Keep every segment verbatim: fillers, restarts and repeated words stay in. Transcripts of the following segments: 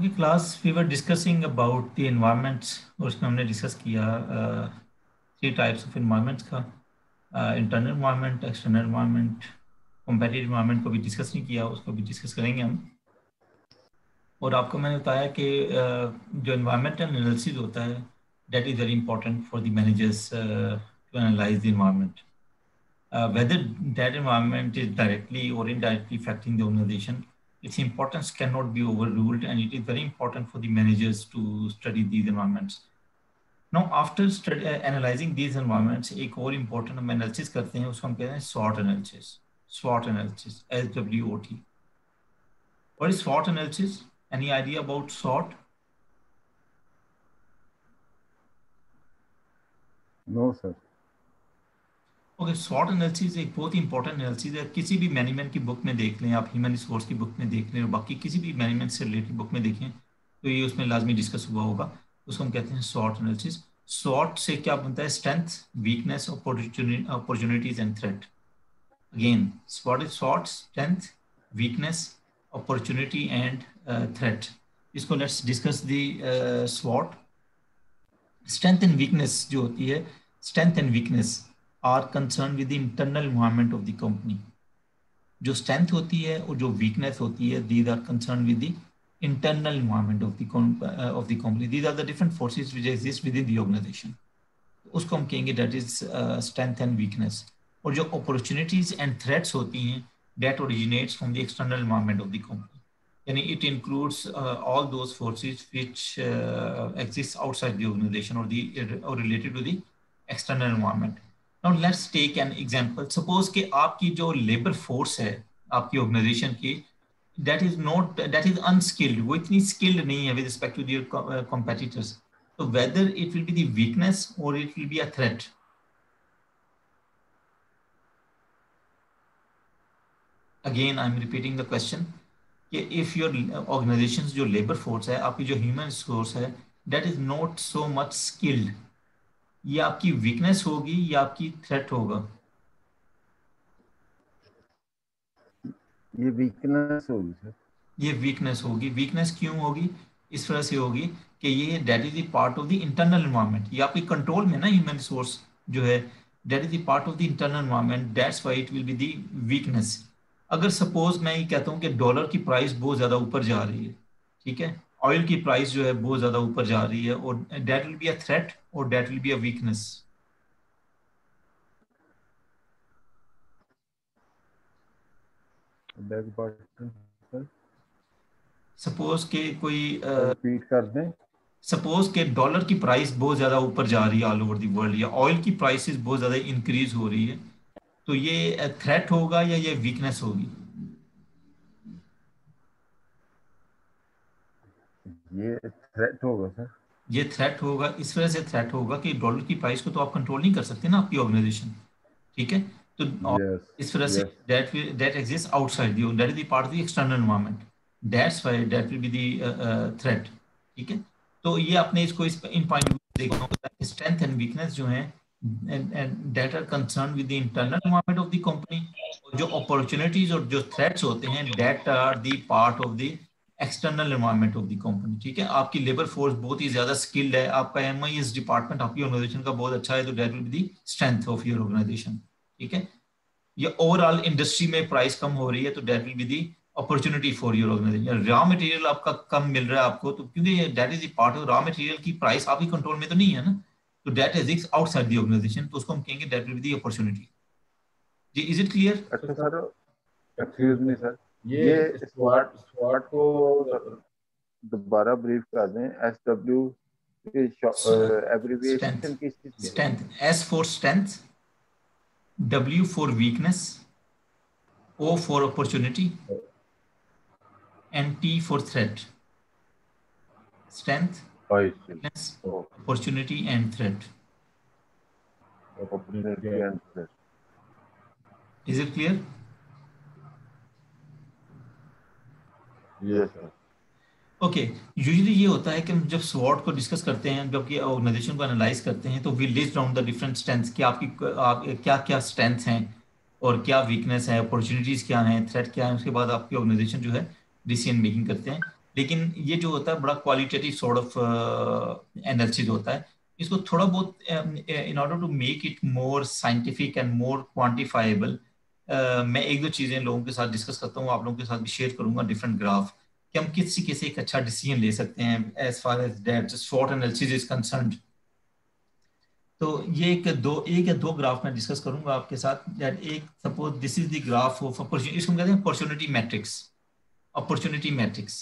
Okay class we were discussing about the environments और उसमें हमने डिस्कस किया थ्री टाइप्स ऑफ एनवायरनमेंट्स का internal environment, external environment, competitive environment को भी डिस्कस नहीं किया, उसको भी डिस्कस करेंगे हम। और आपको मैंने बताया कि uh, जो एनवायरनमेंटल एनालिसिस होता है that is very important for the managers to analyse the environment, whether that environment is directly or indirectly affecting the organization. Its importance cannot be overruled, and it is very important for the managers to study these environments. Now, after study, uh, analyzing these environments, एक और important हम analysis करते हैं, उसको हम कहते हैं SWOT analysis. SWOT analysis, S W O T. What is SWOT analysis? Any idea about SWOT? No, sir. Okay, स्वॉट एनालिसिस एक बहुत ही इंपॉर्टेंट एनालिसिस है। किसी भी मैनेजमेंट की बुक में देख लें, आप ह्यूमन रिसोर्स की बुक में देख लें और बाकी किसी भी मैनेजमेंट से रिलेटेड बुक में देखें तो ये उसमें लाजमी डिस्कस हुआ होगा। उसको हम कहते हैं स्वॉट एनालिसिस। स्वॉट से क्या बनता है? Strength, weakness, opportunities and threat. Again, स्वॉट is स्वॉट, strength, weakness, opportunity and threat. इसको let's discuss the स्वॉट। Strength and weakness जो होती है, strength and weakness are concerned with the internal environment of the company. जो strength होती है और जो weakness होती है, these are concerned with the internal environment of the uh, of the company. These are the different forces which exist within the organization. उसको हम कहेंगे that is uh, strength and weakness. और जो opportunities and threats होती हैं that originates from the external environment of the company. यानी it includes uh, all those forces which uh, exist outside the organization or the or related to the external environment. Now let's take an example. Suppose कि आपकी जो labour force है आपकी organisation की, that is not that is unskilled, वो इतनी skilled नहीं है with respect to their competitors. So whether it will be the weakness or it will be a threat. Again, I'm repeating the question. कि if your organization's जो labour force है, आपकी जो human resource है, that is not so much skilled, ये आपकी weakness होगी या आपकी थ्रेट होगा? ये वीकनेस होगी सर। ये वीकनेस होगी। वीकनेस क्यों होगी? इस तरह से होगी कि ये that is the part of the internal environment, ये आपके कंट्रोल में ना ह्यूमन रिसोर्स जो है, that is the part of the internal environment, that's why it will be the weakness. अगर सपोज मैं ये कहता हूँ कि डॉलर की प्राइस बहुत ज़्यादा ऊपर जा रही है, ठीक है, ऑयल की प्राइस जो है बहुत ज़्यादा ऊपर जा रही है, और that will be a threat और that will be a weakness. Suppose के कोई रिपीट कर दें। सपोज के डॉलर की प्राइस बहुत ज़्यादा ऊपर जा रही है ऑल ओवर द वर्ल्ड, या ऑयल की प्राइसेस बहुत ज़्यादा इंक्रीज हो रही है, तो ये थ्रेट होगा या ये वीकनेस होगी? ये थ्रेट होगा सर। ये थ्रेट होगा। इस वजह से थ्रेट होगा कि डॉलर की प्राइस को तो आप कंट्रोल नहीं कर सकते ना आपकी ऑर्गेनाइजेशन, ठीक है, तो यस इस वजह से yes that that exist outside the, that is the part of the external environment, that's why that will be the threat, ठीक है। तो ये आपने इसको इस इन पॉइंट देखा होगा, स्ट्रेंथ एंड वीकनेस जो है that are concern with the internal environment of the company, और जो अपॉर्चुनिटीज और जो थ्रेट्स होते हैं that are the part of the external environment of the company, ठीक है। आपकी लेबर फोर्स बहुत ही ज्यादा स्किल्ड है, आपका एमआईएस डिपार्टमेंट आपकी ऑर्गेनाइजेशन का बहुत अच्छा है, तो that will be the strength of your organisation, ठीक है। या ओवरऑल इंडस्ट्री में प्राइस कम हो रही है तो that will be the opportunity for your organisation. Raw material आपका कम मिल रहा है आपको, तो क्योंकि that is the part of raw material की प्राइस आपकी कंट्रोल में तो नहीं है ना, तो that is outside the organisation, तो उसको हम कहेंगे that will be the opportunity. Ji, is it clear? अच्छा सर, एक्सक्यूज मी सर, ये स्वॉट स्वॉट को दोबारा ब्रीफ कर दें। एस डब्ल्यू एब्रिविएशन किस चीज की है? Strength, S for strength, W for weakness, O for opportunity, and T for threat. Strength, weakness, opportunity, and threat. Opportunity and threat. Is it clear? Yes sir. Okay, usually ये होता है कि हम जब स्वॉट को डिस्कस करते हैं, जब कि ऑर्गेनाइजेशन को एनालाइज करते हैं, तो we list down the different strengths कि आपकी आप क्या क्या स्ट्रेंथ्स हैं और क्या वीकनेस है, अपॉर्चुनिटीज क्या हैं, थ्रेट क्या है, उसके बाद आपकी ऑर्गेनाइजेशन जो है डिसीजन मेकिंग करते हैं। लेकिन ये जो होता है बड़ा क्वालिटेटिव सॉर्ट ऑफ एनालिसिस होता है। इसको थोड़ा बहुत in order to make it more scientific and more quantifiable, मैं एक दो चीजें लोगों के साथ डिस्कस करता हूँ, आप लोगों के साथ भी शेयर करूंगा डिफरेंट ग्राफ, कि हम किस तरीके से एक अच्छा डिसीजन ले सकते हैं as far as that SWOT analysis is concerned. तो ये एक दो एक या दो ग्राफ मैं डिस्कस करूंगा आपके साथ। दैट एक suppose this is the graph of opportunity, इसको हम कहते हैं अपॉर्चुनिटी मैट्रिक्स। अपॉर्चुनिटी मैट्रिक्स,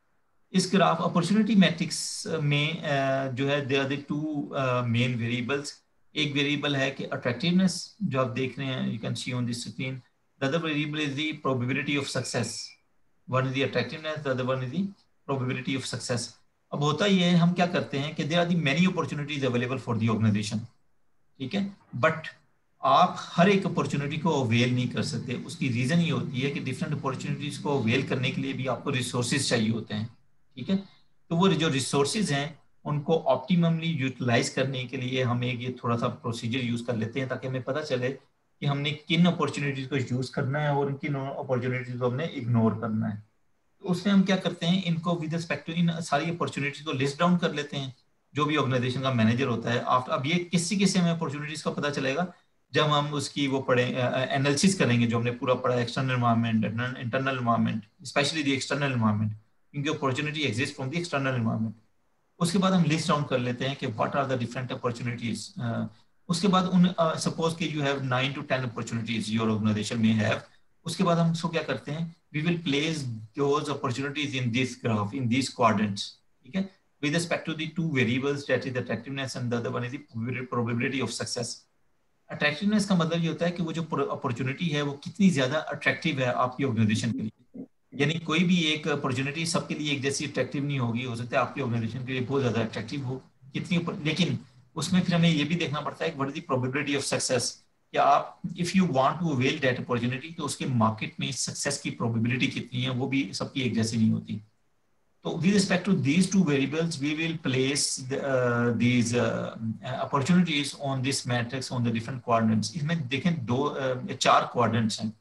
इस ग्राफ अपॉर्चुनिटी मैट्रिक्स में अ, जो है they are the two main variables. एक वेरिएबल है कि अट्रैक्टिवनेस, जो आप देख रहे हैं, you can see on this screen. The other variable is the probability of success. One is the attractiveness, the other one is the probability of success. अब होता ये है, हम क्या करते हैं कि there are the many opportunities available for the organisation, ठीक है, बट आप हर एक अपॉर्चुनिटी को अवेल नहीं कर सकते। उसकी रीजन ये होती है कि डिफरेंट अपॉर्चुनिटीज को अवेल करने के लिए भी आपको रिसोर्सेज चाहिए होते हैं, ठीक है। तो वो जो रिसोर्सेज हैं उनको ऑप्टिममली यूटिलाइज करने के लिए हम एक ये थोड़ा सा प्रोसीजर यूज कर लेते हैं, ताकि हमें पता चले कि हमने किन अपॉर्चुनिटीज को यूज करना है और किन अपॉर्चुनिटीज को हमने इग्नोर करना है। तो उसमें हम क्या करते हैं, इनको विद रिस्पेक्ट टू इन सारी अपॉर्चुनिटीज को लिस्ट डाउन कर लेते हैं। जो भी ऑर्गेनाइजेशन का मैनेजर होता है, आफ्टर अब ये किसी किसी हमें अपॉर्चुनिटीज का पता चलेगा जब हम उसकी वो पढ़े एनालिसिस करेंगे, जो हमने पूरा पढ़ा, external environment, internal environment, specially the external environment, क्योंकि opportunity exist from the external environment. उसके बाद हम लिस्ट डाउन कर लेते हैं कि what are the different opportunities. उसके बाद उन सपोज कि you have nine to ten opportunities your organisation में हैव। उसके बाद हम उसको क्या करते हैं, we will place those opportunities in this graph, in this quadrants, ठीक है, with respect to the two variables, that is the attractiveness and the other one is the probability of success. Attractiveness का मतलब ये होता है कि वो जो अपॉर्चुनिटी है वो कितनी ज्यादा अट्रैक्टिव है आपकी ऑर्गेनाइजेशन के लिए। यानी कोई भी एक अपॉर्चुनिटी सबके लिए एक जैसी अट्रैक्टिव नहीं होगी, हो सकता है आपकी ऑर्गेनाइजेशन के लिए बहुत ज्यादा अट्रैक्टिव हो कितनी, लेकिन उसमें फिर हमें ये भी देखना पड़ता है what is the probability of success. कि आप if you want to avail that opportunity, तो उसके मार्केट में सक्सेस की प्रोबेबिलिटी कितनी है, वो भी सबकी एक जैसी नहीं होती। So with respect to these two variables, we will place the, uh, these uh, opportunities on this matrix on the different quadrants. इसमें देखें दो uh, चार quadrants हैं।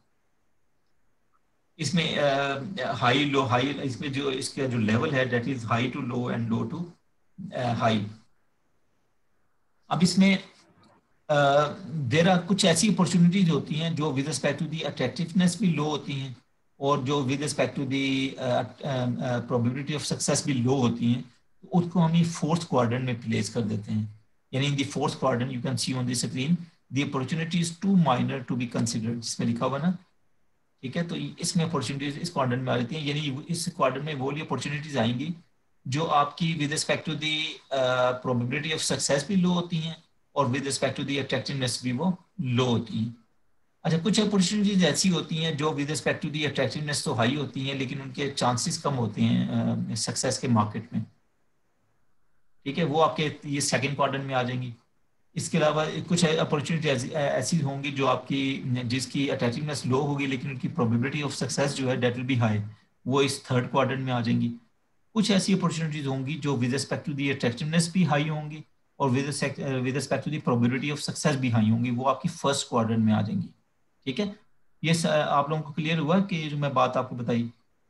इसमें हाई लो हाई, इसमें जो इसका जो लेवल है that is high to low and low to uh, high। अब इसमें देर आर कुछ ऐसी अपॉर्चुनिटीज होती हैं जो with respect to the attractiveness भी लो होती हैं, और जो with respect to the probability of success भी लो होती हैं। तो उसको हम ये फोर्थ क्वाड्रेंट में प्लेस कर देते हैं। यानी in the fourth quadrant you can see on the screen the opportunities too minor to be considered, जिसमें लिखा हुआ ना, ठीक है। तो इसमें अपॉर्चुनिटीज इस क्वाड्रेंट में आ जाती हैं, यानी इस क्वाड्रेंट में वो वाली अपॉर्चुनिटीज आएंगी जो आपकी with respect to the probability of success भी लो होती हैं, और with respect to the attractiveness भी वो लो होती हैं। अच्छा, कुछ अपॉर्चुनिटीज ऐसी होती हैं जो with respect to the attractiveness तो हाई होती हैं, लेकिन उनके चांसेस कम होते हैं सक्सेस के मार्केट में, ठीक है, वो आपके ये सेकंड क्वाड्रेंट में आ जाएंगी। इसके अलावा कुछ अपॉर्चुनिटी ऐसी, ऐसी होंगी जो आपकी जिसकी अट्रैक्टिवनेस लो होगी, लेकिन उनकी प्रोबेबिलिटी ऑफ सक्सेस जो है डेट विल बी हाई, वो इस थर्ड क्वाड्रेंट में आ जाएंगी। कुछ ऐसी अपॉर्चुनिटीज होंगी जो with respect to the attractiveness भी हाई होंगी, और with with respect to the probability of success भी हाई होंगी, वो आपकी फर्स्ट क्वाड्रेंट में आ जाएंगी, ठीक है। ये स, आप लोगों को क्लियर हुआ कि जो मैं बात आपको बताई?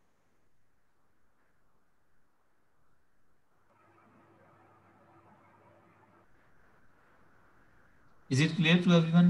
Is it clear to everyone?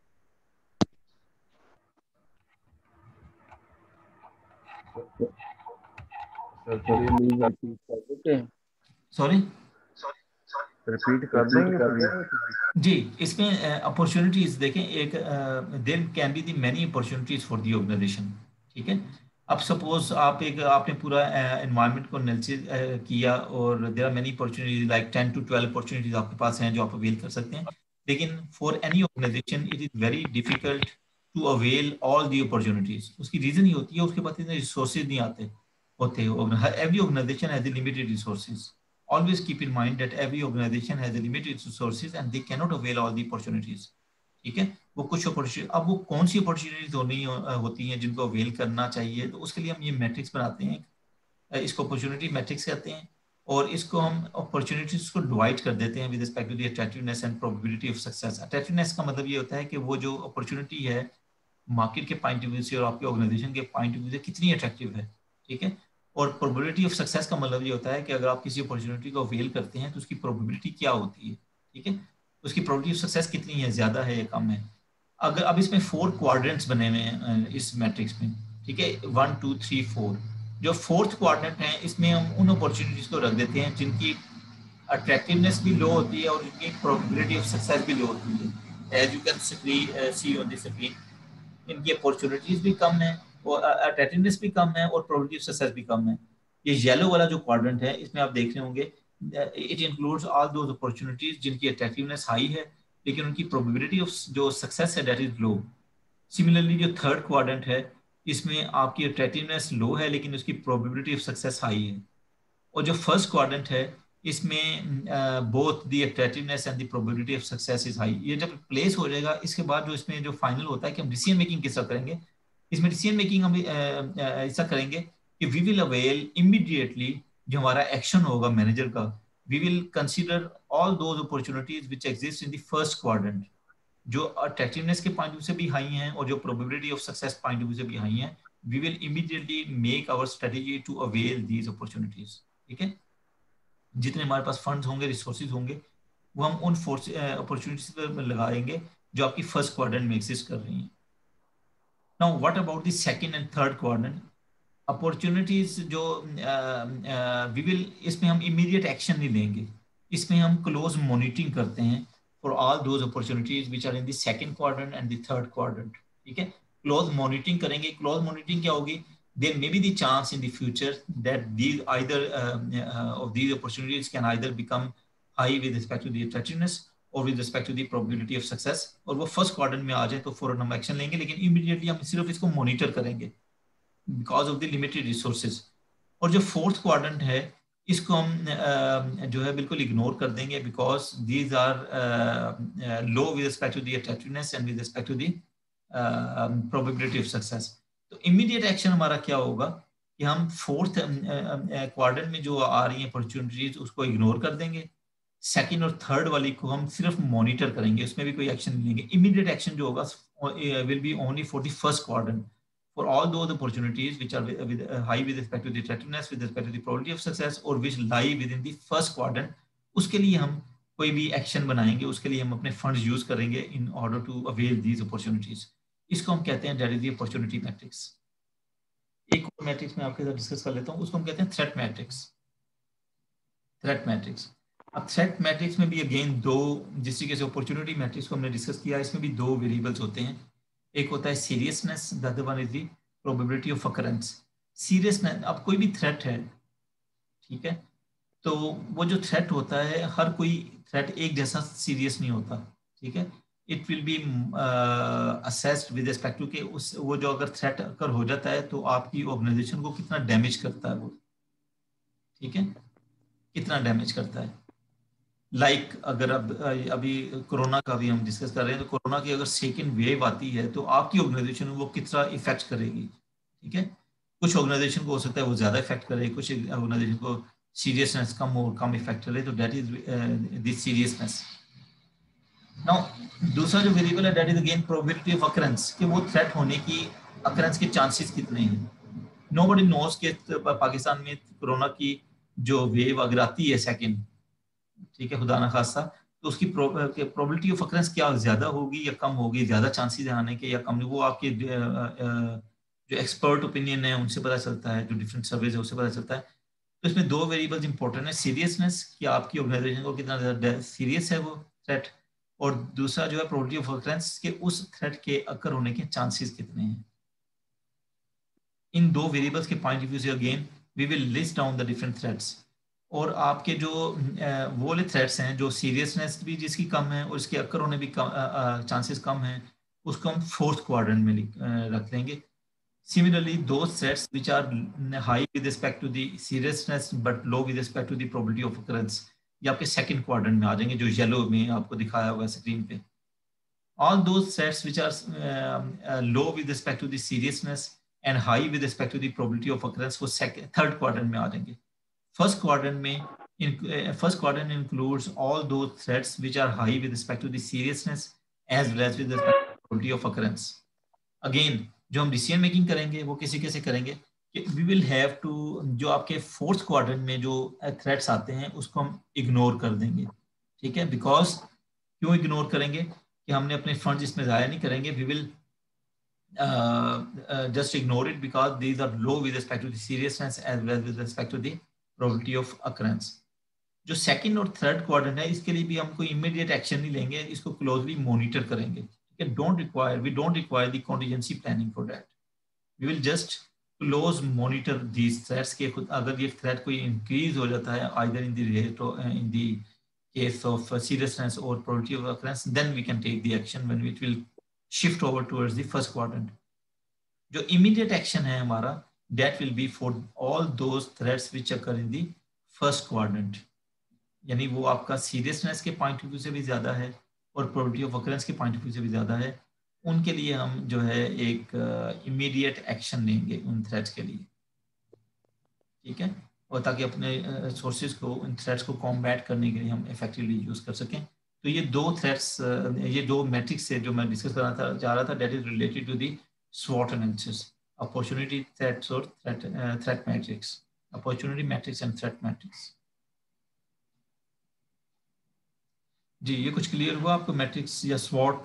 Sir थोड़ी लीज रिपीट कर देते हैं, सॉरी, रिपीट कर रिपीट देंगे कर प्लीज। दें जी। इसमें अपॉर्चुनिटीज देखें, एक there can be the many opportunities for the organization, ठीक है। अब सपोज आप एक आपने पूरा एनवायरनमेंट को एनालिसिस किया, और there are many opportunities like ten to twelve opportunities आपके पास हैं जो आप अवेल कर सकते हैं, लेकिन for any organization it is very difficult to avail all the opportunities. उसकी रीजन ये होती है उसके पास इतने रिसोर्सेज नहीं आते होते। Every organization has limited resources. Always keep in mind that every organization has a limited resources and they cannot avail all the opportunities, ठीक है। वो कुछ अपॉर्चुनिटी, अब वो कौन सी अपॉर्चुनिटीज होनी होती हैं जिनको अवेल करना चाहिए, तो उसके लिए हम ये मैट्रिक्स बनाते हैं, इसको अपॉर्चुनिटी मैट्रिक्स कहते हैं। और इसको हम अपॉर्चुनिटीज को डिवाइड कर देते हैं with respect to the attractiveness and probability of success. Attractiveness का मतलब ये होता है कि वो जो अपॉर्चुनिटी है मार्केट के पॉइंट ऑफ व्यू से और आपके ऑर्गेनाइजेशन के पॉइंट ऑफ व्यू से कितनी अट्रैक्टिव है, ठीक है। और प्रोबेबिलिटी ऑफ सक्सेस का मतलब ये होता है कि अगर आप किसी अपॉर्चुनिटी को अवेल करते हैं तो उसकी प्रोबेबिलिटी क्या होती है, ठीक है, उसकी प्रोबेबिलिटी ऑफ सक्सेस कितनी है, ज्यादा है या कम है। अगर अब इसमें फोर क्वाड्रेंट्स बने हुए हैं इस मैट्रिक्स में, ठीक है, वन टू थ्री फोर। जो फोर्थ क्वाड्रेंट है इसमें हम उन अपॉर्चुनिटीज को रख देते हैं जिनकी अट्रैक्टिवनेस भी लो होती है और जिनकी प्रोबेबिलिटी ऑफ सक्सेस भी लो होती है। As you can see on this screen, इनकी अपॉर्चुनिटीज भी कम है और अटेंडेंस भी कम है और प्रोबेबिलिटी ऑफ सक्सेस भी कम है। ये येलो वाला जो क्वाड्रेंट है इसमें आप देख रहे होंगे it includes all those opportunities जिनकी अट्रैक्टिवनेस हाई है लेकिन उनकी प्रोबेबिलिटी ऑफ जो सक्सेस है दैट इज लो। सिमिलरली जो थर्ड क्वाड्रेंट है इसमें आपकी अट्रैक्टिवनेस लो है लेकिन उसकी प्रोबेबिलिटी ऑफ सक्सेस हाई है। और जो फर्स्ट क्वाड्रेंट है इसमें both the attractiveness and the probability of success is high. ये जब प्लेस हो जाएगा इसके बाद जो इसमें जो फाइनल होता है कि हम डिसीजन मेकिंग किस तरह करेंगे, इसमें डिसीजन मेकिंग हम ऐसा करेंगे कि वी विल अवेल इमीडिएटली जो हमारा एक्शन होगा मैनेजर का, we will consider all those opportunities which exist in the first quadrant जो अट्रैक्टिवनेस के पॉइंट व्यू से भी हाई हैं और जो probability of success point view से भी हाई हैं। We will immediately make our strategy to avail these opportunities, ठीक है। जितने हमारे पास फंड्स होंगे, रिसोर्सेज होंगे, वो हम उन फोर्स अपॉर्चुनिटीज पर लगाएंगे जो आपकी फर्स्ट क्वाड्रेंट में एग्जिस्ट कर रही हैं। Now what about the second and third quadrant opportunities जो वी विल, इसमें हम इमीडिएट एक्शन नहीं लेंगे, इसमें हम क्लोज मॉनिटरिंग करते हैं for all those opportunities which are in the second quadrant and the third quadrant, ठीक है। क्लोज मॉनिटरिंग करेंगे। क्लोज मॉनिटरिंग क्या होगी, there may be the chance in the future that these either uh, uh, of these opportunities can either become high with respect to the attractiveness or with respect to the probability of success, और वो first quadrant में आ जाए तो फौरन हम action लेंगे, लेकिन immediately हम सिर्फ इसको मॉनिटर करेंगे because of the limited resources. और जो फोर्थ क्वाड्रेंट है इसको हम uh, जो है बिल्कुल इग्नोर कर देंगे because these are low with respect to the attractiveness and with respect to the probability of success. तो इमीडिएट एक्शन हमारा क्या होगा कि हम फोर्थ क्वाड्रेंट में जो आ रही है अपॉर्चुनिटीज उसको इग्नोर कर देंगे। सेकंड और थर्ड वाली को हम सिर्फ मॉनिटर करेंगे, उसमें भी कोई एक्शन नहीं लेंगे। इमीडिएट एक्शन जो होगा will be only for the first quadrant for all those opportunities which are with high with respect to the attractiveness with respect to the probability of success और which lie within the first quadrant. उसके लिए हम कोई भी action बनाएंगे, उसके लिए हम अपने फंड्स यूज करेंगे in order to avail these opportunities. इसको हम कहते हैं that is the opportunity matrix. एक और मैट्रिक्स में आपके साथ डिस्कस कर लेता हूं, उसको हम कहते हैं थ्रेट मैट्रिक्स। थ्रेट मैट्रिक्स, अब थ्रेट मैट्रिक्स में भी अगेन दो, जिस तरीके से अपॉर्चुनिटी मैट्रिक्स को हमने डिस्कस किया, इसमें भी दो वेरिएबल्स होते हैं। एक होता है seriousness, the other one is the probability of occurrence. Seriousness, अब कोई भी थ्रेट है, ठीक है, तो वो जो थ्रेट होता है हर कोई थ्रेट एक जैसा सीरियस नहीं होता, ठीक है। It will be assessed with respect to कि उस वो जो अगर थ्रेट अगर हो जाता है तो आपकी ऑर्गेनाइजेशन को कितना डैमेज करता है वो, ठीक है, कितना डैमेज करता है। लाइक like, अगर अब अभी कोरोना का भी हम डिस्कस कर रहे हैं तो कोरोना की अगर सेकेंड वेव आती है तो आपकी ऑर्गेनाइजेशन वो कितना इफेक्ट करेगी, ठीक है। कुछ ऑर्गेनाइजेशन को हो सकता है वो ज्यादा इफेक्ट करे, कुछ ऑर्गेनाइजेशन को सीरियसनेस कम और कम इफेक्ट करे, तो that is this seriousness. Now दूसरा जो वेरिएबल है that is again probability of occurrence, कि वो थ्रेट होने की अकरेंस के चांसेस कितने हैं। नोबडी नोस कि पाकिस्तान में कोरोना की जो वेव अगर आती है सेकंड, ठीक है, खुदा ना खास्ता, तो उसकी प्रोबेबिलिटी ऑफ अकरेंस क्या ज्यादा होगी या कम होगी, ज्यादा चांसेस आने के या कम, वो आपके जो एक्सपर्ट ओपिनियन है उनसे पता चलता है, जो डिफरेंट सर्वेज है उससे पता चलता है। तो इसमें दो वेरिएबल्स इंपॉर्टेंट है, सीरियसनेस कि आपकी ऑर्गेनाइजेशन को कितना ज्यादा सीरियस है वो थ्रेट, और दूसरा जो है प्रोबेबिलिटी ऑफ अकरेंस के उस थ्रेट के अकर होने के चांसेस कितने हैं। इन दो वेरिएबल्स के पॉइंट ऑफ व्यू से again we will list down the different threats, और आपके जो वो वाले थ्रेट्स हैं जो सीरियसनेस भी जिसकी कम है और इसके अकर होने भी चांसेस कम हैं, उसको हम फोर्थ क्वाड्रेंट में रख लेंगे। Similarly, those threats which are high with respect to the seriousness but low with respect to the probability of occurrence, ये आपके सेकंड क्वाड्रेंट में आ जाएंगे जो येलो में आपको दिखाया हुआ स्क्रीन पे। All those threats which are uh, uh, low with respect to the seriousness and high with respect to the probability of occurrence वो second थर्ड क्वाड्रेंट में आ जाएंगे। फर्स्ट क्वाड्रेंट में first quadrant includes all those threats which are high with respect to the seriousness as well as with respect to the probability of occurrence। Again, जो हम decision making करेंगे वो किसी कैसे करेंगे, वी विल हैव टू, जो आपके fourth quadrant में जो थ्रेट्स आते हैं उसको हम इग्नोर कर देंगे, ठीक है। बिकॉज क्यों इग्नोर करेंगे कि हमने अपने फंड इसमें ज़ाया नहीं करेंगे। We will just ignore it because these are low with respect to the seriousness as well with respect to the probability of occurrence. जो सेकंड और थर्ड क्वाड्रेंट है इसके लिए भी हम कोई इमीडिएट एक्शन नहीं लेंगे, इसको क्लोजली मॉनिटर करेंगे, ठीक है। Don't require we don't require the contingency planning for that. We will just close monitor these threats के खुद अगर ये थ्रेट कोई इंक्रीज हो जाता है either in the rate in the case of seriousness और probability of occurrence, then we can take the action when it will shift over towards the first quadrant. जो इमीडिएट एक्शन है हमारा that will be for all those threats which occur in the first quadrant, यानी वो आपका seriousness के point of view से भी ज़्यादा है और प्रोबेबिलिटी ऑफ अकरेंस के पॉइंट ऑफ व्यू से भी ज़्यादा है। उनके लिए हम जो है एक इमीडिएट uh, एक्शन लेंगे उन थ्रेट्स के लिए, ठीक है। और ताकि अपने सोर्सेज uh, को उन थ्रेट्स को कॉम्बैट करने के लिए हम इफेक्टिवली यूज़ कर सकें। तो ये दो थ्रेट्स uh, ये दो मैट्रिक्स से जो मैं डिस्कस करना था जा रहा था that is related to the स्वॉट एनालिसिस, अपॉर्चुनिटी थ्रेट्स और threat threat matrix, opportunity matrix and threat matrix. जी ये कुछ क्लियर हुआ आपको मैट्रिक्स या स्वॉट?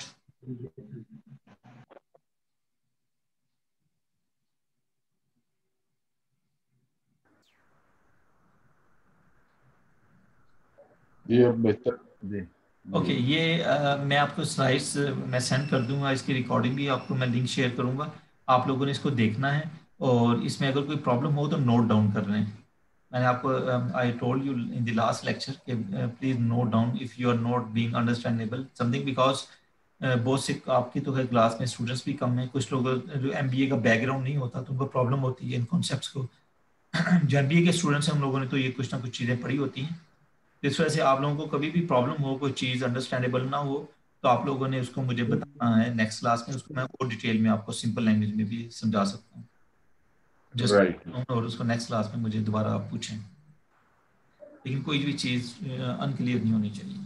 जी अब बेहतर जी। ओके okay, ये आ, मैं आपको स्लाइड्स मैं सेंड कर दूंगा, इसकी रिकॉर्डिंग भी आपको मैं लिंक शेयर करूंगा, आप लोगों ने इसको देखना है और इसमें अगर कोई प्रॉब्लम हो तो नोट डाउन कर रहे हैं। मैंने आपको I told you in the last lecture कि please note down if you are not being understandable something, because बहुत से आपकी तो है क्लास में स्टूडेंट्स भी कम हैं, कुछ लोग जो एमबीए का बैकग्राउंड नहीं होता तो उनको प्रॉब्लम होती है इन कॉन्सेप्ट्स को। जो एमबीए के स्टूडेंट्स हैं हम लोगों ने तो ये कुछ ना कुछ चीज़ें पढ़ी होती हैं, इस वजह से आप लोगों को कभी भी प्रॉब्लम हो, कोई चीज़ अंडरस्टैंडेबल ना हो तो आप लोगों ने उसको मुझे बताना है नेक्स्ट क्लास में, उसको मैं और डिटेल में आपको सिंपल लैंग्वेज में भी समझा सकता हूँ। जस्ट राइट और उसको नेक्स्ट क्लास में मुझे दोबारा आप पूछें, लेकिन कोई भी चीज़ अनक्लियर नहीं होनी चाहिए।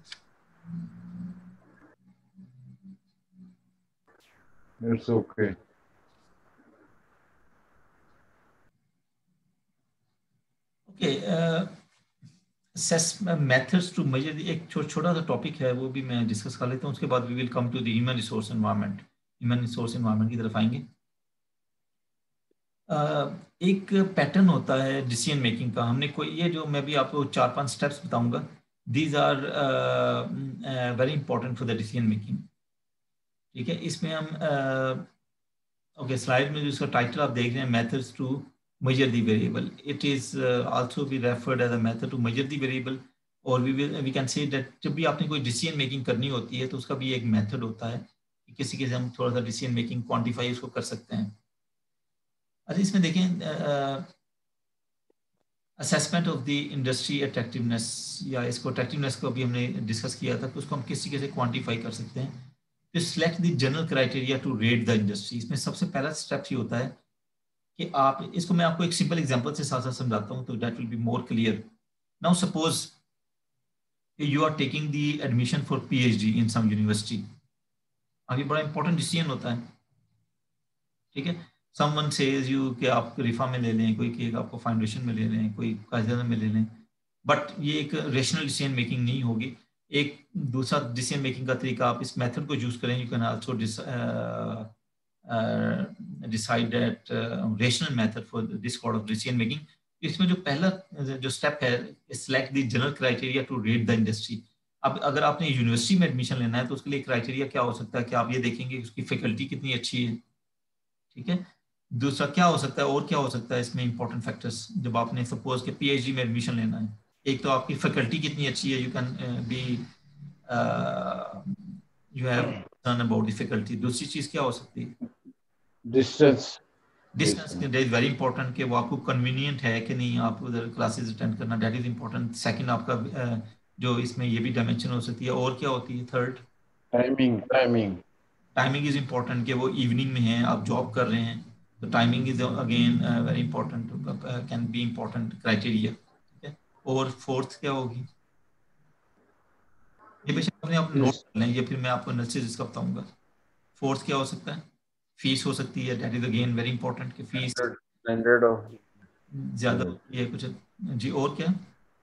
It's okay. Okay methods to measure, एक छो, छोटा सा टॉपिक है वो भी मैं डिस्कस कर लेता हूँ, उसके बाद we will come to the human resource environment, human resource environment की तरफ आएंगे। uh, एक पैटर्न होता है डिसीजन मेकिंग का, हमने कोई ये जो मैं भी आपको चार पांच स्टेप्स बताऊंगा, these are very important for the decision making, ठीक है। इसमें हम ओके स्लाइड में जो इसका टाइटल आप देख रहे हैं methods to measure the variable, it is uh, also be referred as a method to measure the variable, और we will we can say that जब भी आपने कोई डिसीजन मेकिंग करनी होती है तो उसका भी एक मेथड होता है कि किसी के से हम थोड़ा सा डिसीजन मेकिंग क्वांटिफाई उसको कर सकते हैं। अच्छा इसमें देखें assessment of the industry attractiveness, या इसको अट्रैक्टिवनेस को भी हमने डिस्कस किया था कि उसको हम किस तरीके से क्वांटिफाई कर सकते हैं। तो select the general criteria to rate the industry, इसमें सबसे पहला स्टेप ये होता है कि आप इसको, मैं आपको एक सिंपल एग्जांपल से साथ साथ समझाता हूं तो that will be more clear. Now suppose you are taking the admission for PhD in some university, अभी बड़ा इंपॉर्टेंट डिसीजन होता है, ठीक है। समवन सेज यू कि आप रिफा में ले लें, कोई कहेगा आपको फाउंडेशन में ले लें, कोई कायदा में ले लें, बट ये एक रेशनल डिसीजन मेकिंग नहीं होगी। एक दूसरा डिसीजन मेकिंग का तरीका, आप इस मेथड को यूज करें, you can also decide that rational method for this sort of decision making. इसमें जो पहला जो स्टेप है, select the general criteria to rate the industry. अब अगर आपने यूनिवर्सिटी में एडमिशन लेना है तो उसके लिए क्राइटेरिया क्या हो सकता है कि आप ये देखेंगे उसकी फैकल्टी कितनी अच्छी है, ठीक है। दूसरा क्या हो सकता है, और क्या हो सकता है इसमें इंपॉर्टेंट फैक्टर्स, जब आपने सपोज के पीएचडी में एडमिशन लेना है, एक तो आपकी फैकल्टी कितनी अच्छी है, you can be you have learn about the faculty. दूसरी चीज क्या हो सकती है, distance, distance is very important कि वो आपको कन्वीनियंट है कि नहीं आप उधर क्लासेस अटेंड करना, दैट इज इंपॉर्टेंट। सेकंड आपका uh, जो इसमें ये भी डायमेंशन हो सकती है, और क्या होती है third, timing timing timing is important कि वो इवनिंग में है, आप जॉब कर रहे हैं, तो timing is again very important, can be important criteria, ठीक है। और फोर्थ क्या होगी, ये बेशक अपने आप नोट कर लें, ये फिर मैं आपको एनालिसिस इसका बताऊंगा। फोर्थ क्या हो सकता है, फीस हो सकती है, that is again very important कि फीस स्टैंडर्ड ऑफ ज्यादा होती है कुछ जी। और क्या?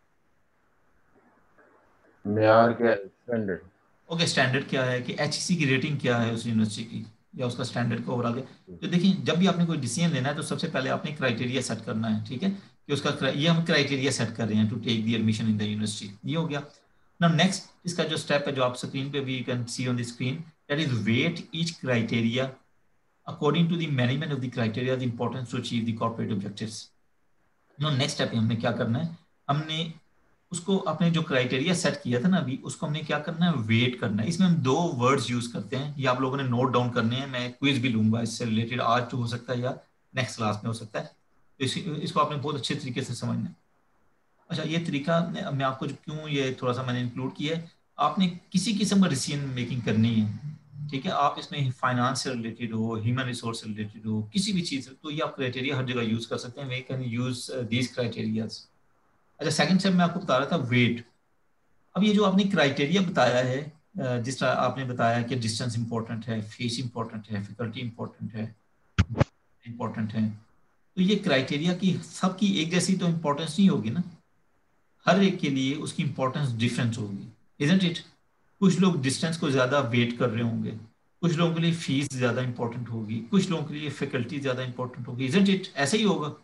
मेयार क्या है, स्टैंडर्ड। ओके, स्टैंडर्ड क्या है कि एचईसी की रेटिंग क्या है उस यूनिवर्सिटी की, या उसका स्टैंडर्ड का ओवरऑल। तो देखिए, जब भी आपने कोई डिसीजन लेना है तो सबसे पहले आपने क्राइटेरिया सेट करना है, ठीक है, कि उसका क्रा- ये हम क्राइटेरिया सेट कर रहे हैं to take the admission in the university, ये हो गया। नाउ नेक्स्ट इसका जो स्टेप है, जो आप स्क्रीन पे भी can see on the screen, that is weight each criteria according to the management of the criteria the importance to achieve the corporate objectives. No next step हमने क्या करना है, हमने उसको अपने जो क्राइटेरिया सेट किया था ना अभी, उसको हमने क्या करना है, वेट करना है। इसमें हम दो वर्ड्स यूज करते हैं, ये आप लोगों ने नोट डाउन करने हैं, मैं क्विज भी लूंगा इससे रिलेटेड, आज जो हो सकता है या नेक्स्ट क्लास में हो सकता है। तो इस, इसको आपने बहुत अच्छे तरीके से समझना है। अच्छा, ये तरीका मैं मैं आपको जो क्यों ये थोड़ा सा मैंने इंक्लूड किया है, आपने किसी किस्म का डिसीजन मेकिंग करनी है, ठीक है, आप इसमें फाइनेंस से रिलेटेड हो, ह्यूमन रिसोर्स से रिलेटेड हो, किसी भी चीज़, तो ये आप क्राइटेरिया हर जगह यूज कर सकते हैं, we can use these criterias. अच्छा, सेकंड स्टेप मैं आपको बता रहा था, वेट। अब ये जो आपने क्राइटेरिया बताया है, अ, जिस तरह आपने बताया कि डिस्टेंस इंपॉर्टेंट है, फीस इंपॉर्टेंट है, फैकल्टी इंपॉर्टेंट है, इंपॉर्टेंट है, तो ये क्राइटेरिया की सबकी एक जैसी तो इंपॉर्टेंस नहीं होगी ना, हर एक के लिए उसकी इंपॉर्टेंस डिफरेंस होगी, इजंट इट। कुछ लोग डिस्टेंस को ज्यादा वेट कर रहे होंगे, कुछ लोगों के लिए फीस ज्यादा इंपॉर्टेंट होगी, कुछ लोगों के लिए फैकल्टी ज्यादा इंपॉर्टेंट होगी, इजंट इट, ऐसा ही होगा।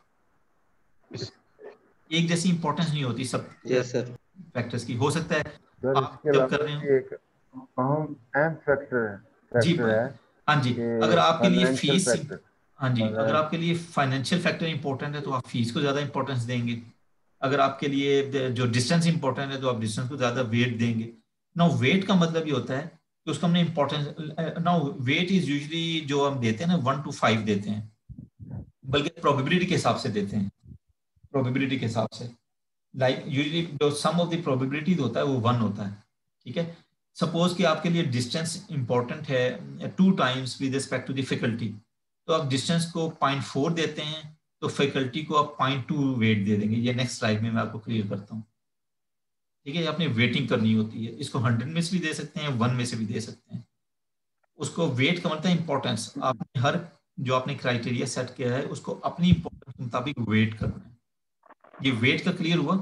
एक जैसी इंपॉर्टेंस नहीं होती सब यस सर। फैक्टर्स की। हो सकता है सर आप इसके जब कर अलावा रहे हो, भी एक अहम अहम फैक्टर है जी फैक्टर है हाँ जी, अगर कि आपके लिए फाइनेंशियल फीस, फैक्टर। हाँ जी, अगर आपके लिए फाइनेंशियल फैक्टर इंपॉर्टेंट है तो आप फीस को ज़्यादा इंपॉर्टेंस देंगे। अगर आपके लिए जो डिस्टेंस इंपॉर्टेंट है तो आप डिस्टेंस को ज़्यादा वेट देंगे। नाउ वेट का मतलब ये होता है कि उसको हमने importance, now weight is usually जो हम देते हैं ना, वन टू फाइव देते हैं, बल्कि प्रोबेबिलिटी के हिसाब से देते हैं, प्रोबेबिलिटी के हिसाब से। लाइक यूजली जो सम ऑफ द प्रोबेबिलिटीज होता है वो वन होता है, ठीक है। सपोज कि आपके लिए डिस्टेंस इंपॉर्टेंट है two times with respect to the faculty, तो आप डिस्टेंस को पॉइंट फोर देते हैं, तो फैकल्टी को आप पॉइंट टू वेट दे देंगे। ये नेक्स्ट स्लाइड में मैं आपको क्लियर करता हूँ, ठीक है। आपने वेटिंग करनी होती है, इसको हंड्रेड में से भी दे सकते हैं, वन में से भी दे सकते हैं। उसको वेट का मतलब है इंपॉर्टेंस, आपने हर जो आपने क्राइटेरिया सेट किया है उसको अपनी इंपॉर्टेंस के मुताबिक वेट करना है। ये वेट का क्लियर हुआ?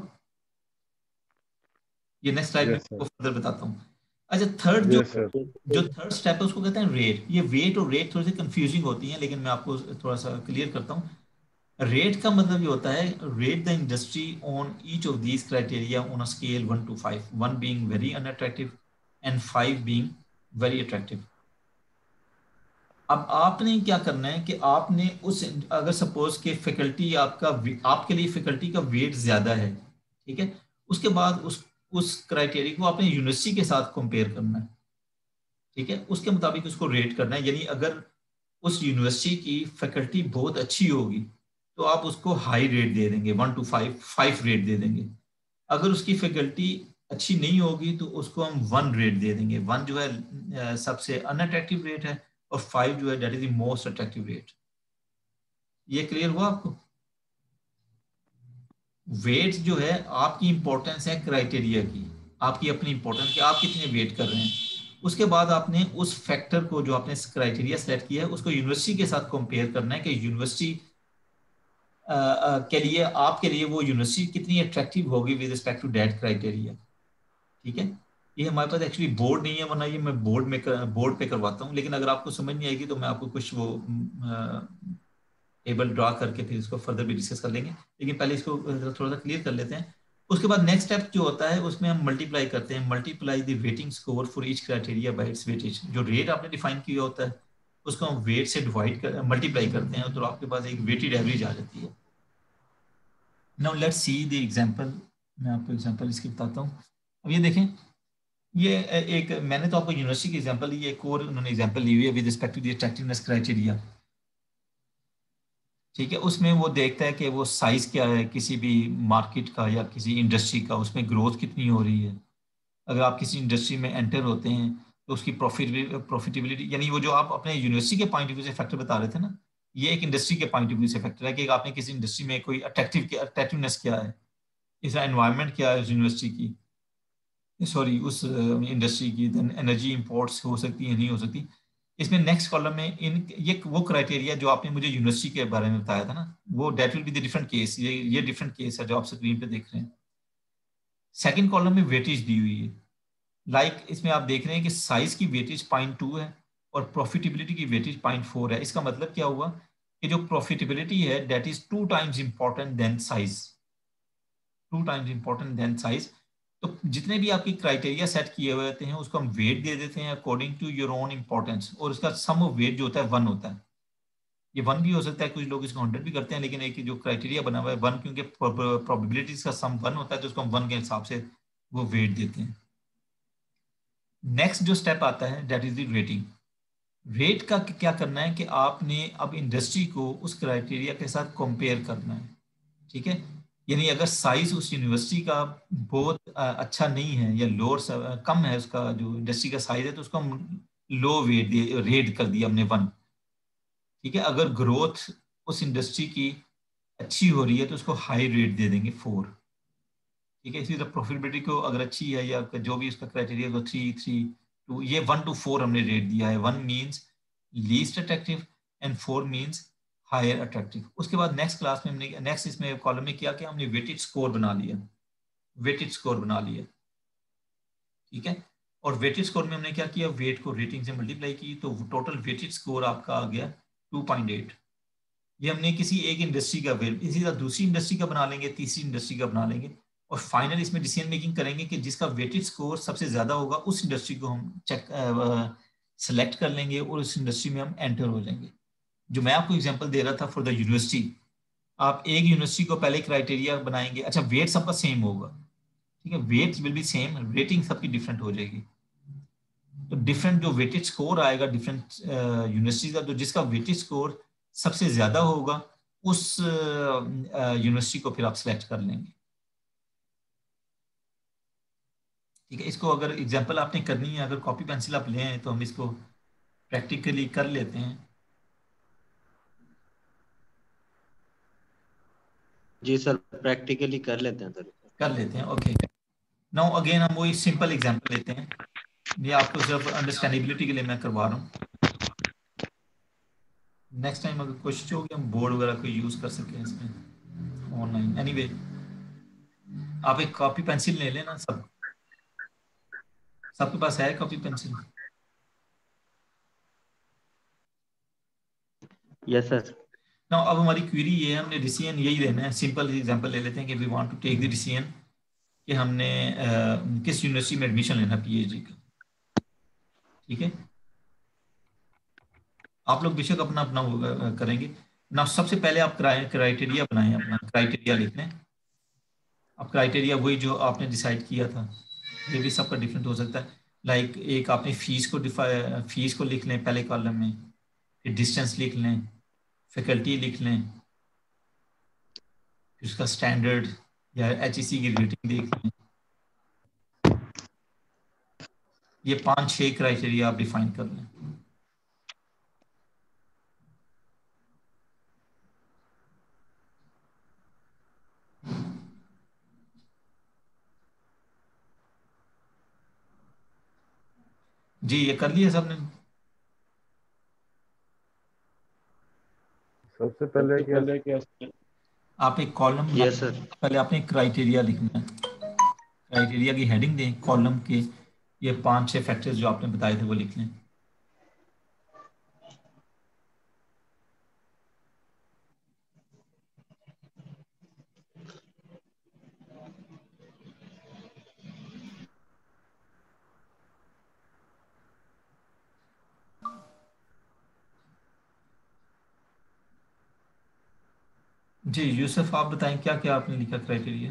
ये नेक्स्ट स्लाइड में यस आपको सर। फर्दर बताता हूँ। अच्छा, थर्ड जो यस सर। जो थर्ड स्टेप है उसको कहते हैं रेट। ये वेट और रेट थोड़ी सी कंफ्यूजिंग होती है, लेकिन मैं आपको थोड़ा सा क्लियर करता हूँ। रेट का मतलब ये होता है, rate the industry on each of these criteria on a scale one to five, one being very unattractive and five being very attractive. अब आपने क्या करना है कि आपने उस, अगर सपोज के फैकल्टी आपका, आपके लिए फैकल्टी का वेट ज्यादा है, ठीक है, उसके बाद उस उस क्राइटेरिया को आपने यूनिवर्सिटी के साथ कंपेयर करना है, ठीक है, उसके मुताबिक उसको रेट करना है। यानी अगर उस यूनिवर्सिटी की फैकल्टी बहुत अच्छी होगी तो आप उसको हाई रेट दे देंगे, one to five, five rate दे देंगे। अगर उसकी फैकल्टी अच्छी नहीं होगी तो उसको हम वन रेट दे देंगे। वन जो है अ, सबसे अनअट्रैक्टिव रेट है, और फाइव जो है that is the most attractive rate. ये क्लियर हुआ आपको? वेट जो है आपकी इंपॉर्टेंस है क्राइटेरिया की, आपकी अपनी इंपॉर्टेंस कि आप कितने वेट कर रहे हैं। उसके बाद आपने उस फैक्टर को जो आपने क्राइटेरिया सेलेक्ट किया है उसको यूनिवर्सिटी के साथ कंपेयर करना है कि यूनिवर्सिटी के लिए, आपके लिए वो यूनिवर्सिटी कितनी अट्रैक्टिव होगी with respect to that criteria, ठीक है। ये हमारे पास एक्चुअली बोर्ड नहीं है, वरना ये मैं बोर्ड में कर, बोर्ड पे करवाता हूँ, लेकिन अगर आपको समझ नहीं आएगी तो मैं आपको कुछ वो टेबल ड्रा करके फिर इसको फर्दर भी डिस्कस कर लेंगे, लेकिन पहले इसको थोड़ा सा क्लियर कर लेते हैं। उसके बाद नेक्स्ट स्टेप जो होता है उसमें हम मल्टीप्लाई करते हैं, multiply the weighting score for each criteria by its weightage. जो रेट आपने डिफाइन किया होता है उसको हम वेट से डिवाइड कर, मल्टीप्लाई करते हैं, तो आपके पास एक वेटेड एवरेज आ जाती है। Now let's see the example. मैं आपको एग्जांपल इसकी बताता हूँ। अब ये देखें, ये एक, मैंने तो आपको यूनिवर्सिटी की एग्जांपल दी है, एक और उन्होंने एग्जांपल ली हुई है with respect to the attractiveness criteria, ठीक है। उसमें वो देखता है कि वो साइज क्या है किसी भी मार्केट का या किसी इंडस्ट्री का, उसमें ग्रोथ कितनी हो रही है। अगर आप किसी इंडस्ट्री में एंटर होते हैं तो उसकी प्रॉफिट प्रॉफिटेबिलिटी, यानी वो जो आप अपने यूनिवर्सिटी के पॉइंट ऑफ व्यू से फैक्टर बता रहे थे ना, ये एक इंडस्ट्री के पॉइंट ऑफ व्यू से फैक्टर है कि आपने किसी इंडस्ट्री में कोई अट्रैक्टिव अट्रैक्टिवनेस क्या है, इसका एनवायरनमेंट क्या है उस यूनिवर्सिटी की, सॉरी उस इंडस्ट्री की। देन एनर्जी इंपोर्ट्स हो सकती है, नहीं हो सकती। इसमें नेक्स्ट कॉलम में इन ये वो क्राइटेरिया जो आपने मुझे यूनिवर्सिटी के बारे में बताया था ना, वो that will be the different case, ये ये डिफरेंट केस है जो आप स्क्रीन पे देख रहे हैं। सेकंड कॉलम में वेटेज दी हुई है। लाइक like, इसमें आप देख रहे हैं कि साइज की वेटेज पॉइंट टू है और प्रॉफिटेबिलिटी की वेटेज पॉइंट फोर है। इसका मतलब क्या हुआ कि जो प्रॉफिटेबिलिटी है that is two times important than size, two times important than size. तो जितने भी आपके क्राइटेरिया सेट किए हुए होते हैं उसको हम वेट दे देते हैं according to your own importance, और उसका सम ऑफ वेट जो होता है वन होता है। ये वन भी हो सकता है, कुछ लोग इसको हंड्रेड भी करते हैं, लेकिन एक जो क्राइटेरिया बना हुआ है वन, क्योंकि प्रोबेबिलिटीज का सम वन होता है तो उसको हम वन के हिसाब से वो वेट देते हैं। नेक्स्ट जो स्टेप आता है that is the rating. Rate का क्या करना है कि आपने अब इंडस्ट्री को उस क्राइटेरिया के साथ कंपेयर करना है, ठीक है। यानी अगर साइज उस यूनिवर्सिटी का बहुत अच्छा नहीं है या लोअर कम है, उसका जो इंडस्ट्री का साइज है, तो उसको हम लो वेट दे रेट कर दिया हमने वन, ठीक है। अगर ग्रोथ उस इंडस्ट्री की अच्छी हो रही है तो उसको हाई रेट दे देंगे फोर, ठीक है। इसी तरह प्रॉफिटेबिलिटी को अगर अच्छी है या जो भी उसका क्राइटेरिया को थ्री थ्री टू, ये वन टू फोर हमने रेट दिया है। One means least attractive and four means higher attractive. उसके बाद नेक्स्ट क्लास में हमने नेक्स्ट इसमें कॉलम में क्या किया, हमने वेटेड स्कोर बना लिया, वेटेड स्कोर बना लिया, ठीक है। और वेटेड स्कोर में हमने क्या किया, वेट को रेटिंग से मल्टीप्लाई की, तो टोटल वेटेड स्कोर आपका आ गया टू पॉइंट एट। ये हमने किसी एक इंडस्ट्री का वेट, इसी तरह दूसरी इंडस्ट्री का बना लेंगे, तीसरी इंडस्ट्री का बना लेंगे, और फाइनल इसमें डिसीजन मेकिंग करेंगे कि जिसका वेटेड स्कोर सबसे ज्यादा होगा उस इंडस्ट्री को हम चेक सेलेक्ट कर लेंगे और उस इंडस्ट्री में हम एंटर हो जाएंगे। जो मैं आपको एग्जांपल दे रहा था फॉर द यूनिवर्सिटी, आप एक यूनिवर्सिटी को पहले क्राइटेरिया बनाएंगे, अच्छा वेट सबका सेम होगा, ठीक है, weight will be same, rating सबकी डिफरेंट हो जाएगी। तो डिफरेंट जो वेटेड स्कोर आएगा डिफरेंट यूनिवर्सिटी का, तो जिसका वेटेड स्कोर सबसे ज्यादा होगा उस यूनिवर्सिटी को फिर आप सेलेक्ट कर लेंगे, ठीक है। इसको अगर एग्जांपल आपने करनी है, अगर कॉपी पेंसिल आप ले हैं तो हम इसको प्रैक्टिकली कर लेते हैं। जी सर, प्रैक्टिकली कर लेते हैं सर। कर लेते हैं, ओके। नाउ अगेन हम वही सिंपल एग्जांपल लेते हैं, ये आपको सिर्फ अंडरस्टैंडेबिलिटी के लिए मैं करवा रहा हूँ। नेक्स्ट टाइम अगर कोशिश होगी हम बोर्ड वगैरह को यूज कर सकें इसमें ऑनलाइन। एनीवे आप एक कॉपी पेंसिल ले लेना, सब सबके पास है कॉपी पेंसिल? Yes sir. ना अब हमारी क्वेरी ये है, हमने डिसीजन यही लेना है। सिंपल एग्जांपल ले लेते हैं कि we want to take the decision कि हमने uh, किस यूनिवर्सिटी में एडमिशन लेना पीएचडी का, ठीक है। आप लोग बेशक अपना अपना वो करेंगे ना। सबसे पहले आप क्राइटेरिया बनाएं, अपना क्राइटेरिया लिख लें। अब क्राइटेरिया वही जो आपने डिसाइड किया था, ये भी सबका डिफरेंट हो सकता है। लाइक like, एक आपने फीस को डिफाई फीस को लिख लें पहले कॉलम में, फिर डिस्टेंस लिख लें, फैकल्टी लिख लें, फिर उसका स्टैंडर्ड या एच की रेटिंग देख लें। ये पांच छह क्राइटेरिया आप डिफाइन कर लें। जी ये कर लिया सबने? सबसे पहले क्या पहले क्या? आप एक कॉलम बना, यस सर। पहले आपने क्राइटेरिया लिखना है, क्राइटेरिया की हेडिंग दें, कॉलम के ये पांच छह फैक्टर्स जो आपने बताए थे वो लिख लें। जी यूसुफ आप बताएं क्या क्या आपने लिखा क्राइटेरिया?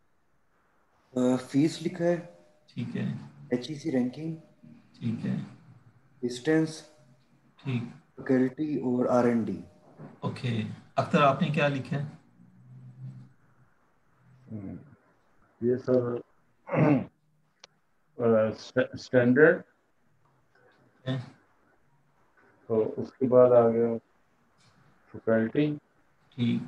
फीस लिखा है, ठीक है, एच ई सी रैंकिंग, ठीक है, डिस्टेंस, ठीक, फैकल्टी और R and D. Okay. Akhtar आपने क्या लिखा है? ये सर स्टैंडर्ड, है? तो उसके बाद आ गया फैकल्टी, ठीक,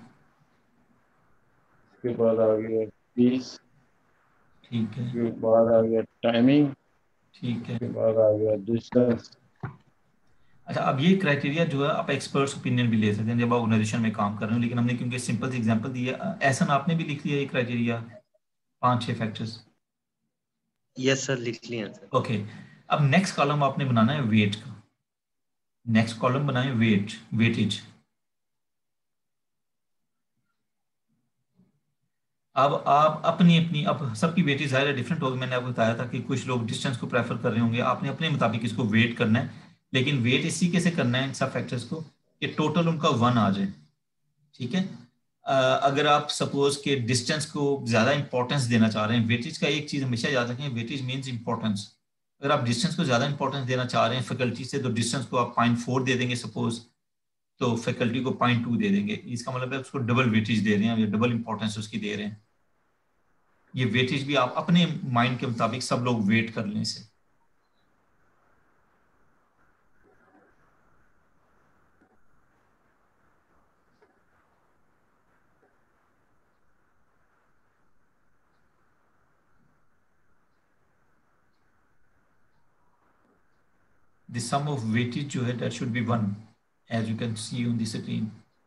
उसके बाद आ गया फीस, ठीक है, उसके बाद आ गया टाइमिंग, ठीक है। उसके बाद आ गया डिस्टेंस। अच्छा, अब ये क्राइटेरिया जो है आप एक्सपर्ट्स ओपिनियन भी ले सकते हैं जब आप ऑर्गेनाइजेशन में काम कर रहे हो, लेकिन हमने क्योंकि सिंपल एग्जांपल दी है, ऐसा ना आपने भी लिख लिया ये क्राइटेरिया, पांच छह फैक्टर्स। यस सर, लिख लिया सर। ओके, अब नेक्स्ट कॉलम आपने बनाना है वेट का। नेक्स्ट कॉलम बनाए वेट, वेटेज। अब आप अपनी अपनी, अब सबकी वेटेज ज़ाहिर डिफरेंट होगी। मैंने आपको बताया था कि कुछ लोग डिस्टेंस को प्रेफर कर रहे होंगे, आपने अपने मुताबिक इसको वेट करना है, लेकिन वेट इसी कैसे करना है इन सब फैक्टर्स को कि टोटल उनका वन आ जाए। ठीक है, अ, अगर आप सपोज के डिस्टेंस को ज़्यादा इंपॉर्टेंस देना चाह रहे हैं, वेटेज का एक चीज़ हमेशा याद रखें, वेटेज मीन्स इंपॉर्टेंस। अगर आप डिस्टेंस को ज़्यादा इंपॉर्टेंस देना चाह रहे हैं फैकल्टी से, तो डिस्टेंस को आप पॉइंट फोर दे देंगे सपोज, तो फैकल्टी को पॉइंट टू दे देंगे। इसका मतलब है उसको डबल वेटेज दे रहे हैं या डबल इंपॉर्टेंस उसकी दे रहे हैं। ये वेटेज भी आप अपने माइंड के मुताबिक सब लोग वेट कर लें इसे। The sum of weightage जो है that should be one, as you can see on the screen.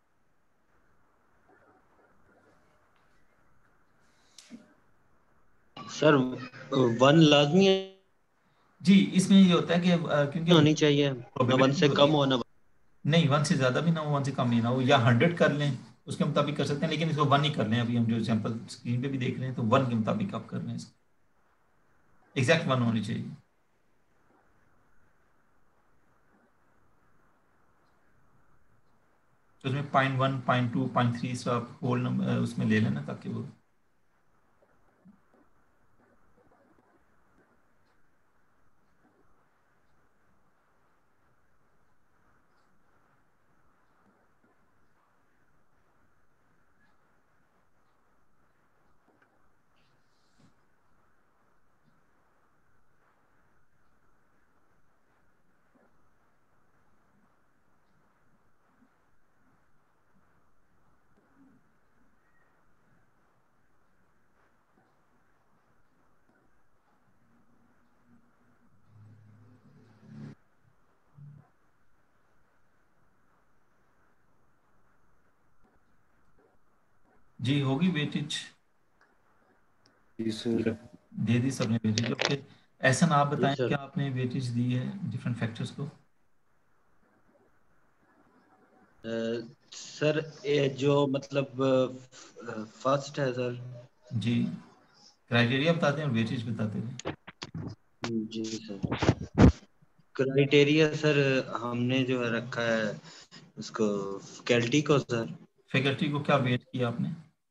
Sir one लाजमी है, जी, इसमें ये होता है कि अ, क्योंकि होनी चाहिए ना, वन प्रोबेबिलिटी से होती कम है, होना। नहीं वन से ज्यादा भी ना हो, वन से कम भी ना हो, या हंड्रेड कर लें उसके मुताबिक कर सकते हैं, लेकिन इसको वन ही कर लें। अभी हम जो एग्जांपल स्क्रीन पे भी देख रहे हैं, तो वन के मुताबिक आप कर लें, एग्जैक्ट वन होनी चाहिए। तो उसमें point one, point two, point three सब आप होल नंबर उसमें ले लेना ताकि वो। जी होगी वेटेज, जी सर। दे दी सबने वेटेज। ओके, ऐसा ना आप जी बताएं सर। कि आपने वेटेज दी है डिफरेंट फैक्टर्स को। अ, सर ये जो मतलब फर्स्ट है सर। जी, क्राइटेरिया बताते हैं और वेटेज बताते हैं। जी सर, क्राइटेरिया सर हमने जो है रखा है उसको फैकल्टी को सर। फैकल्टी को क्या वेट किया आपने?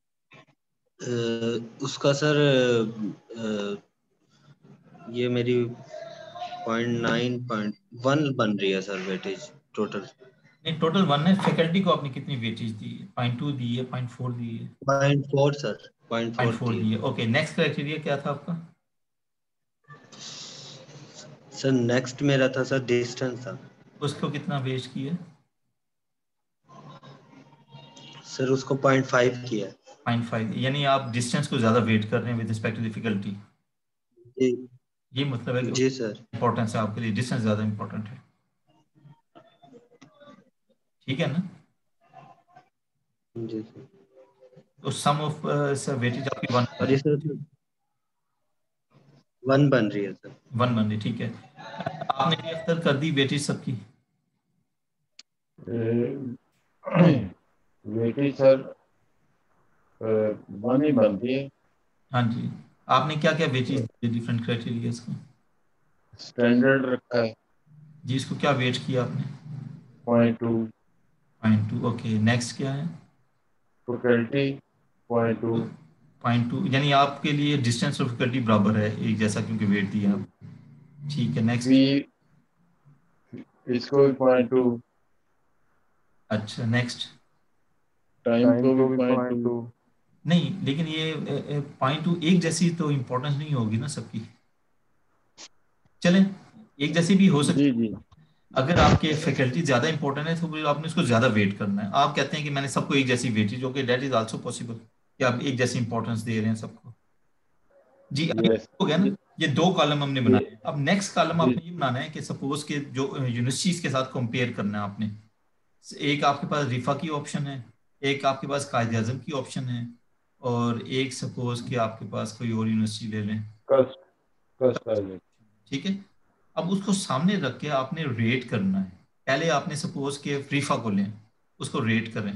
अ, उसका सर अ, ये मेरी पॉइंट नाइन पॉइंट वन बन रही है सर वेटेज टोटल। नहीं, टोटल वन है, फैकल्टी को आपने कितनी वेटेज दी है? पॉइंट टू दी है, पॉइंट फोर दी है? Point four sir, point point four four थी। दी है। ओके, नेक्स्ट क्राइटेरिया क्या था आपका? सर नेक्स्ट मेरा था सर डिस्टेंस था। उसको कितना वेट किया? सर उसको पॉइंट फाइव किया है। पॉइंट फाइव, यानी आप डिस्टेंस को ज़्यादा वेट कर रहे हैं विद रिस्पेक्ट टू डिफिकल्टी। जी। ये मतलब है कि जी सर। इंपॉर्टेंस है आपके लिए, डिस्टेंस ज़्यादा इंपॉर्टेंट है। ठीक है ना? जी सर। तो सम ऑफ वेटेज आपकी वन और ये सर वन बन रही है सर। वन बन रही, ठीक है। आपने भी अख्तर कर दी वेटेज सबकी? वेटेज सर वन ही बनती है। हाँ जी, आपने क्या क्या वेटेज दी डिफरेंट क्राइटेरियाज को? स्टैंडर्ड रखा है जी, इसको क्या वेट किया आपने? Point two. Point two, okay. Next क्या है? Faculty point two. Point two, यानी आपके लिए डिस्टेंस और फैकल्टी बराबर है एक जैसा, क्योंकि वेट दिया आप। ठीक है, नेक्स्ट। फी इसको भी पॉइंट टू। अच्छा, नेक्स्ट। टाइम को भी पॉइंट टू। नहीं, लेकिन ये पॉइंट टू एक जैसी तो इम्पोर्टेंस नहीं होगी ना सबकी। चलें, एक जैसी भी हो सकती जी है। जी। अगर आपके फैकल्टी ज़्यादा इंपॉर्टेंट है तो फिर आपने उसको ज़्यादा वेट करना है। आप कहते हैं कि मैंने सबको एक जैसी weightage, okay, that is also possible कि आप एक जैसी इंपॉर्टेंस दे रहे हैं सबको। जी, अभी यस। हो गया ना? ये दो कॉलम हमने बनाए। अब नेक्स्ट कॉलम आपने ये बनाना है कि सपोज के जो यूनिवर्सिटीज के साथ कंपेयर करना है आपने। एक आपके पास रिफा की ऑप्शन है, एक आपके पास कायद आजम की ऑप्शन है, और एक सपोज कि आपके पास कोई और यूनिवर्सिटी ले लें। कस्ट कस्ट आ जाए। ठीक है, अब उसको सामने रख के आपने रेट करना है। पहले आपने सपोज के रिफा को लें, उसको रेट करें।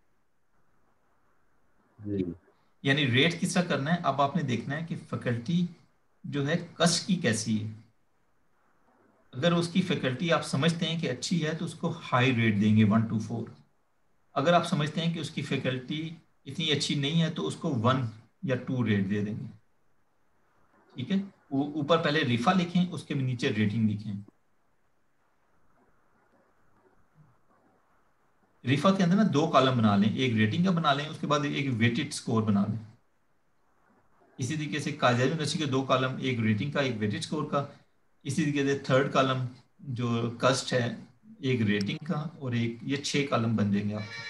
जी यानी रेट किस तरह करना है, अब आपने देखना है कि फैकल्टी जो है कस्ट की कैसी है। अगर उसकी फैकल्टी आप समझते हैं कि अच्छी है तो उसको हाई रेट देंगे, वन टू फोर। अगर आप समझते हैं कि उसकी फैकल्टी इतनी अच्छी नहीं है तो उसको वन या टू रेट दे देंगे। ठीक है, वो ऊपर पहले रिफा लिखें, उसके नीचे रेटिंग लिखें। रिफा के अंदर ना दो कॉलम बना लें, एक रेटिंग का बना लें, उसके बाद एक वेटेड स्कोर बना लें। इसी तरीके से कायदा यूनिवर्सिटी के दो कॉलम, एक रेटिंग का एक वेटेड स्कोर का। इसी तरीके से थर्ड कॉलम जो कस्ट है, एक रेटिंग का और एक, ये छह कॉलम बन जाएंगे आपके।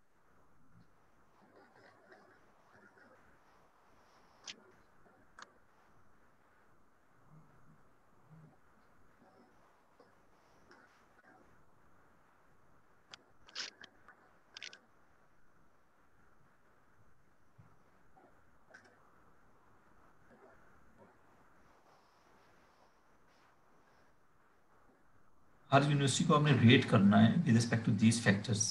हर यूनिवर्सिटी को आपने रेट करना है with respect to these factors.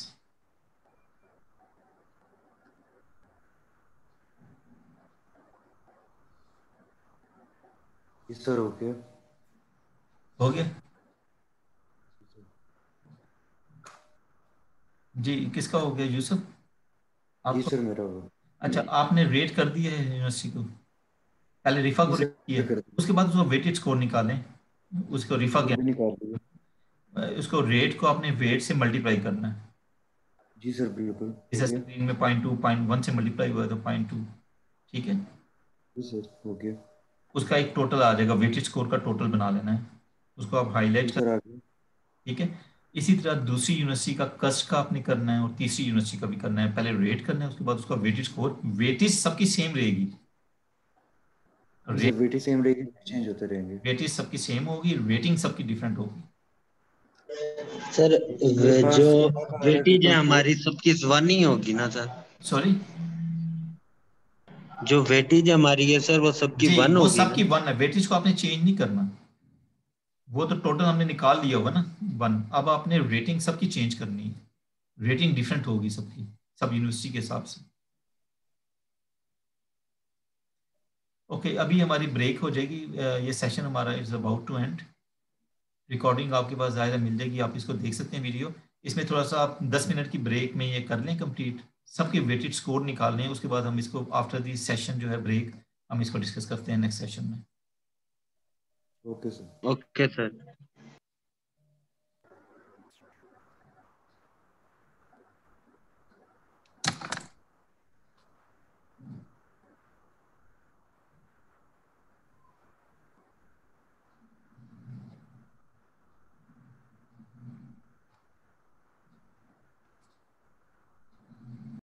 Yes sir, okay. हो गया जी? किसका हो गया यूसुफ? जी आपको? सर, मेरा हो। अच्छा, आपने रेट कर दिया है यूनिवर्सिटी को? पहले रिफा जी को रेट किया, सर, कर दिया। उसके बाद उसको वेटेड स्कोर निकालें। उसको रिफा वो के, भी निकाल दिया। उसको रेट को आपने वेट से मल्टीप्लाई करना है। जी सर, बिल्कुल हो जैसे गया। स्क्रीन में पॉइंट टू पॉइंट वन से मल्टीप्लाई हुआ है तो पॉइंट टू। ठीक है, जी सर, हो गया। उसका एक टोटल आ जाएगा, वेटेड स्कोर का टोटल बना लेना है, उसको आप जी हाईलाइट कर। सर, आ गया। ठीक है, इसी तरह दूसरी यूनिवर्सिटी का कस्ट का आपने करना है और तीसरी यूनिवर्सिटी का भी करना है। पहले रेट करना है, उसके बाद उसका वेटेड स्कोर। वेटेज सबकी सेम रहेगी, जी रेट सर, वेटी सेम रहेगी, चेंज होते रहेंगे। वेटेज सबकी सेम होगी, रेटिंग सबकी डिफरेंट होगी। सर मेरे वे- जो पास रिफा का आया वेटेज है ट्रिपल फोर। हमारी सबकी वन ही होगी ना सर? सॉरी जो वेटेज हमारी है सर वो सबकी जी, वन वो होगी सबकी ना? वन है, वेटेज को आपने चेंज नहीं करना। वो तो टोटल हमने निकाल लिया होगा ना, वन। अब आपने रेटिंग सबकी चेंज करनी है, रेटिंग डिफरेंट होगी सबकी, सब यूनिवर्सिटी के हिसाब से। ओके, अभी हमारी ब्रेक हो जाएगी। अ, ये सेशन हमारा is about to end. Recording आपके पास ज़्यादा मिल जाएगी, आप इसको देख सकते हैं वीडियो। इसमें थोड़ा सा आप दस मिनट की ब्रेक में ये कर लें कंप्लीट, सबके वेटेड स्कोर निकाल लें। उसके बाद हम इसको आफ्टर दी सेशन जो है ब्रेक, हम इसको डिस्कस करते हैं नेक्स्ट सेशन में। Okay sir. Okay sir.